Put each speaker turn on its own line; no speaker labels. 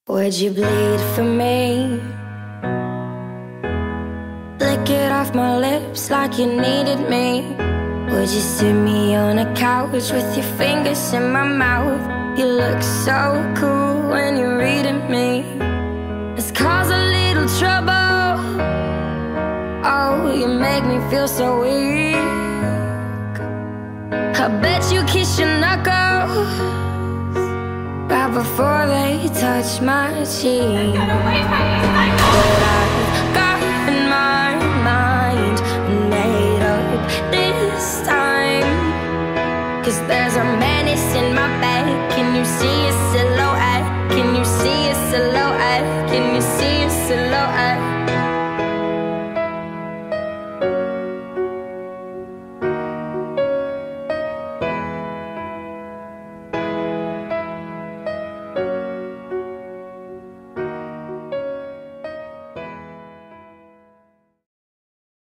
Would you bleed for me? Lick it off my lips like you needed me. Would you sit me on a couch with your fingers in my mouth? You look so cool when you're reading me. Let's cause a little trouble. Oh, you make me feel so weak. I bet you kiss your knuckles right before they touch my cheek. But I've got my mind made up this time, 'cause there's a menace in my bed. Can you see a silhouette? Can you see a silhouette? Can you see a silhouette?